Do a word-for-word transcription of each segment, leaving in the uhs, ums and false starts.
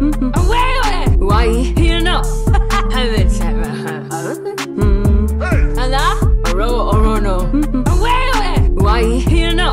Why? You know. Hello? Oro, oro, no. Why? You know.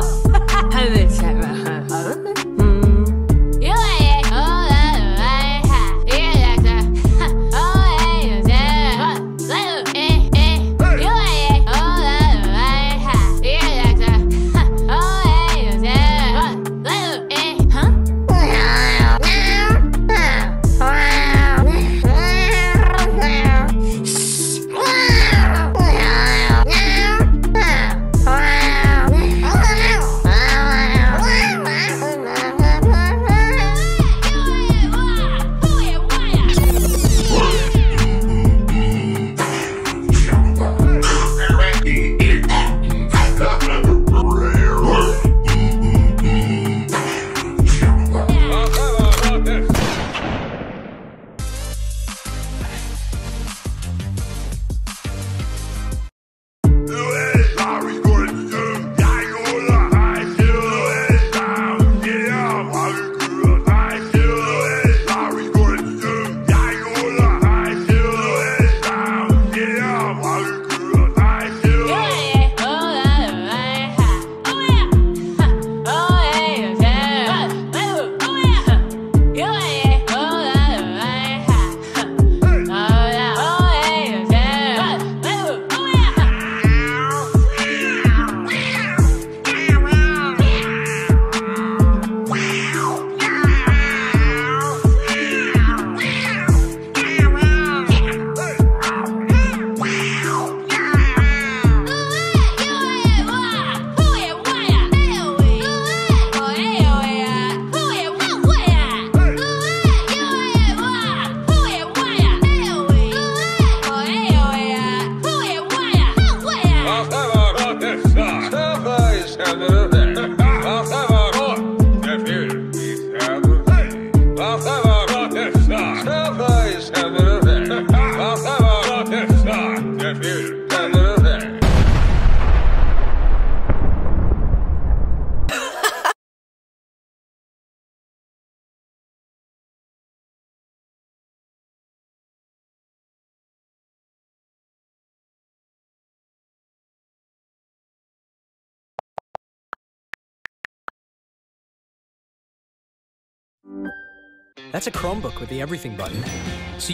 That's a Chromebook with the everything button. So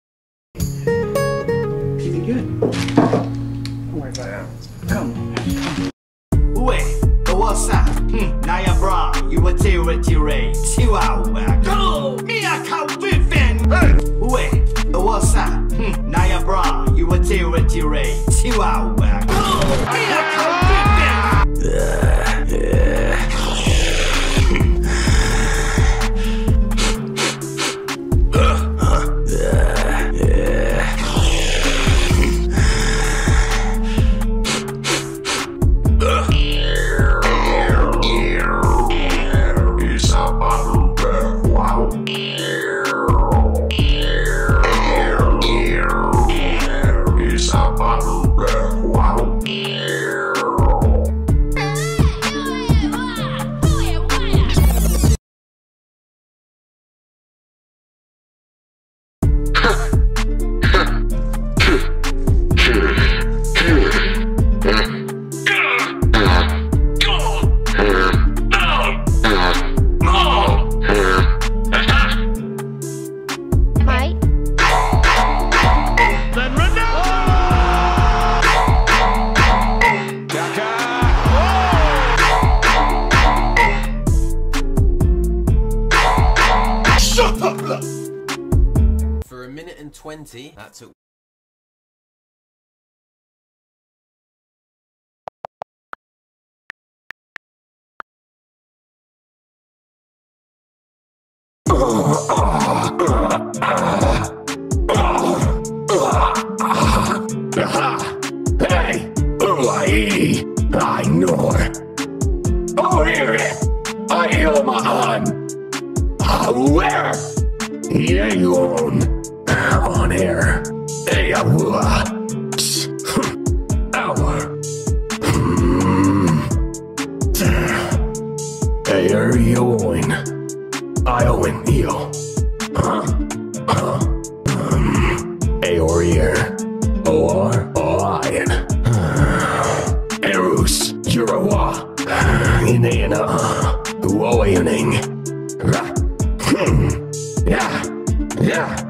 Pretty good. Don't worry about it. Come. Wait, what's up? Hmm, Naya bra, you a territory rate. Chihuahua. Go! Me a conviction. Wait, what's up? Hmm, Naya bra, you a territory rate. Chihuahua. Go! Me a conviction. For a minute and twenty, that took. Hey, Ulai, I know. Oh, here, I hear my arm. Where? Yeah, you own. On air. Hey, I will. Hour. Hey, are you going? I own you. Huh? Huh? Um, Aorir. Or Orion. Erus. Jurawa. Inena. Uoyaning. Hmm. Yeah. Yeah.